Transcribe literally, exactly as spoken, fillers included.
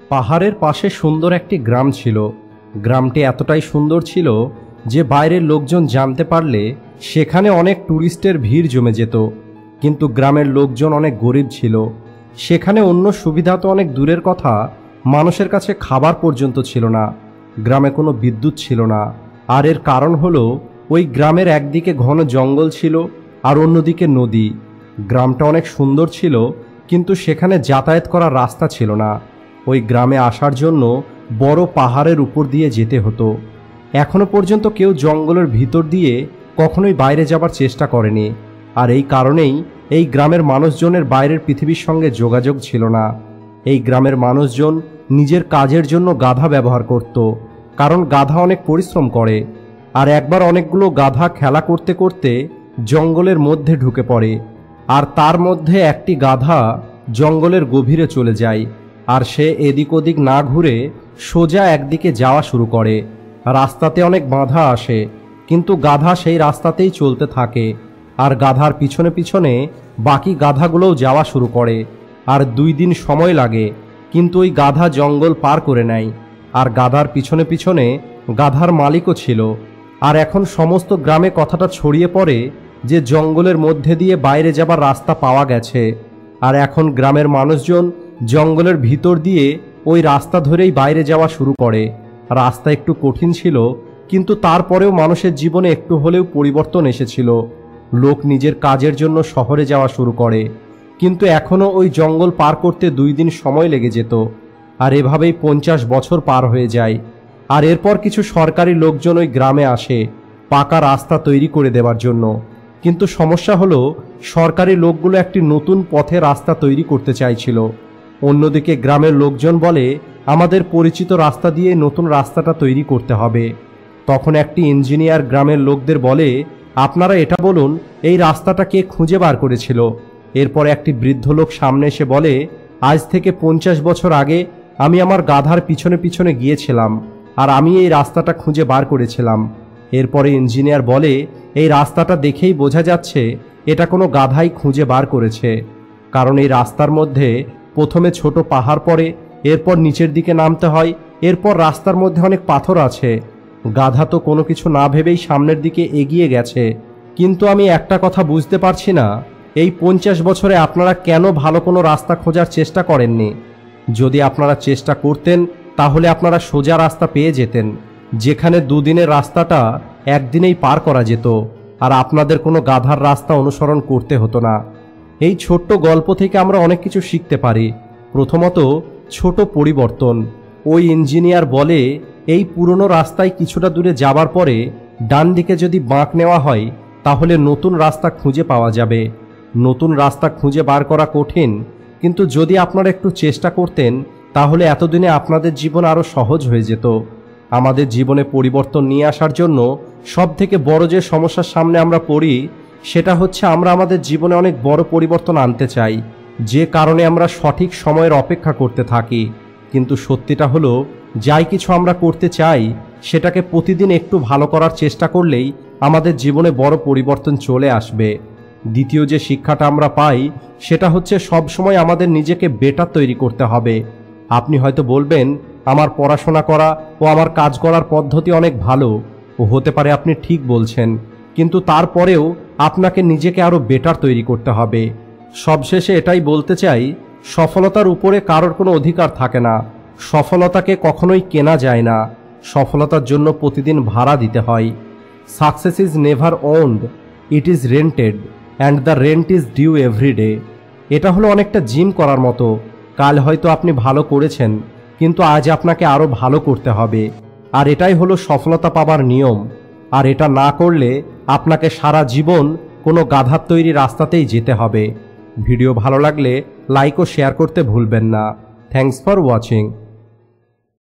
পাহাড়ের পাশে সুন্দর একটি গ্রাম ছিল। গ্রামটি এতটাই সুন্দর ছিল যে বাইরের লোকজন জানতে পারলে সেখানে অনেক ট্যুরিস্টের ভিড় জমে যেত। কিন্তু গ্রামের লোকজন অনেক গরিব ছিল। সেখানে অন্য সুবিধা তো অনেক দূরের কথা, মানুষের কাছে খাবার পর্যন্ত ছিল না। গ্রামে কোনো বিদ্যুৎ ছিল না। আর এর কারণ হলো ওই গ্রামের একদিকে ঘন জঙ্গল ছিল আর অন্যদিকে নদী। গ্রামটা অনেক সুন্দর ছিল, কিন্তু সেখানে যাতায়াত করার রাস্তা ছিল না। ওই গ্রামে আসার জন্য বড় পাহাড়ের উপর দিয়ে যেতে হতো। এখনো পর্যন্ত কেউ জঙ্গলের ভিতর দিয়ে কখনোই বাইরে যাবার চেষ্টা করেনি। আর এই কারণেই এই গ্রামের মানুষজনের বাইরের পৃথিবীর সঙ্গে যোগাযোগ ছিল না। এই গ্রামের মানুষজন নিজের কাজের জন্য গাধা ব্যবহার করত, কারণ গাধা অনেক পরিশ্রম করে। আর একবার অনেকগুলো গাধা খেলা করতে করতে জঙ্গলের মধ্যে ঢুকে পড়ে। আর তার মধ্যে একটি গাধা জঙ্গলের গভীরে চলে যায়। আর সে এদিক ওদিক না ঘুরে সোজা একদিকে যাওয়া শুরু করে। রাস্তাতে অনেক বাধা আসে, কিন্তু গাধা সেই রাস্তাতেই চলতে থাকে। আর গাধার পিছনে পিছনে বাকি গাধাগুলোও যাওয়া শুরু করে। আর দুই দিন সময় লাগে, কিন্তু ওই গাধা জঙ্গল পার করে নেয়। আর গাধার পিছনে পিছনে গাধার মালিকও ছিল। আর এখন সমস্ত গ্রামে কথাটা ছড়িয়ে পড়ে যে জঙ্গলের মধ্যে দিয়ে বাইরে যাবার রাস্তা পাওয়া গেছে। আর এখন গ্রামের মানুষজন জঙ্গলের ভিতর দিয়ে ওই রাস্তা ধরেই বাইরে যাওয়া শুরু করে। রাস্তা একটু কঠিন ছিল, কিন্তু তারপরেও মানুষের জীবনে একটু হলেও পরিবর্তন এসেছিল। লোক নিজের কাজের জন্য শহরে যাওয়া শুরু করে, কিন্তু এখনও ওই জঙ্গল পার করতে দুই দিন সময় লেগে যেত। আর এভাবেই পঞ্চাশ বছর পার হয়ে যায়। আর এরপর কিছু সরকারি লোকজন ওই গ্রামে আসে পাকা রাস্তা তৈরি করে দেওয়ার জন্য। কিন্তু সমস্যা হলো সরকারি লোকগুলো একটি নতুন পথে রাস্তা তৈরি করতে চাইছিল। অন্যদিকে গ্রামের লোকজন বলে আমাদের পরিচিত রাস্তা দিয়ে নতুন রাস্তাটা তৈরি করতে হবে। তখন একটি ইঞ্জিনিয়ার গ্রামের লোকদের বলে, আপনারা এটা বলুন এই রাস্তাটা কে খুঁজে বার করেছিল। এরপর একটি বৃদ্ধ লোক সামনে এসে বলে, আজ থেকে পঞ্চাশ বছর আগে আমি আমার গাধার পিছনে পিছনে গিয়েছিলাম, আর আমি এই রাস্তাটা খুঁজে বার করেছিলাম। এরপরে ইঞ্জিনিয়ার বলে, এই রাস্তাটা দেখেই বোঝা যাচ্ছে এটা কোনো গাধাই খুঁজে বার করেছে, কারণ এই রাস্তার মধ্যে প্রথমে ছোট পাহাড় পড়ে, এরপর নিচের দিকে নামতে হয়, এরপর রাস্তার মধ্যে অনেক পাথর আছে। গাধা তো কোনো কিছু না ভেবেই সামনের দিকে এগিয়ে গেছে। কিন্তু আমি একটা কথা বুঝতে পারছি না, এই পঞ্চাশ বছরে আপনারা কেন ভালো কোনো রাস্তা খোঁজার চেষ্টা করেননি? যদি আপনারা চেষ্টা করতেন তাহলে আপনারা সোজা রাস্তা পেয়ে যেতেন, যেখানে দুদিনের রাস্তাটা একদিনেই পার করা যেত, আর আপনাদের কোনো গাধার রাস্তা অনুসরণ করতে হতো না। এই ছোট্ট গল্প থেকে আমরা অনেক কিছু শিখতে পারি। প্রথমত, ছোট পরিবর্তন। ওই ইঞ্জিনিয়ার বলে, এই পুরনো রাস্তায় কিছুটা দূরে যাবার পরে ডান দিকে যদি বাঁক নেওয়া হয় তাহলে নতুন রাস্তা খুঁজে পাওয়া যাবে। নতুন রাস্তা খুঁজে বার করা কঠিন, কিন্তু যদি আপনারা একটু চেষ্টা করতেন তাহলে এতদিনে আপনাদের জীবন আরও সহজ হয়ে যেত। আমাদের জীবনে পরিবর্তন নিয়ে আসার জন্য সব থেকে বড় যে সমস্যার সামনে আমরা পড়ি সেটা হচ্ছে আমরা আমাদের জীবনে অনেক বড় পরিবর্তন আনতে চাই, যে কারণে আমরা সঠিক সময়ের অপেক্ষা করতে থাকি। কিন্তু সত্যিটা হলো, যাই কিছু আমরা করতে চাই সেটাকে প্রতিদিন একটু ভালো করার চেষ্টা করলেই আমাদের জীবনে বড় পরিবর্তন চলে আসবে। দ্বিতীয় যে শিক্ষাটা আমরা পাই সেটা হচ্ছে সব সময় আমাদের নিজেকে বেটার তৈরি করতে হবে। আপনি হয়তো বলবেন, আমার পড়াশোনা করা ও আমার কাজ করার পদ্ধতি অনেক ভালো, ও হতে পারে আপনি ঠিক বলছেন, কিন্তু তারপরেও আপনাকে নিজেকে আরও বেটার তৈরি করতে হবে। সবশেষে এটাই বলতে চাই, সফলতার উপরে কারোর কোনো অধিকার থাকে না। সফলতাকে কখনোই কেনা যায় না, সফলতার জন্য প্রতিদিন ভাড়া দিতে হয়। Success is never owned, it is rented, and the rent is due every day. এটা হলো অনেকটা জিম করার মতো। কাল হয়তো আপনি ভালো করেছেন, কিন্তু আজ আপনাকে আরও ভালো করতে হবে। আর এটাই হলো সফলতা পাবার নিয়ম। আর এটা না করলে আপনাকে সারা জীবন কোনো গাধার তৈরি রাস্তাতেই যেতে হবে। ভিডিও ভালো লাগলে লাইক ও শেয়ার করতে ভুলবেন না। Thanks for watching.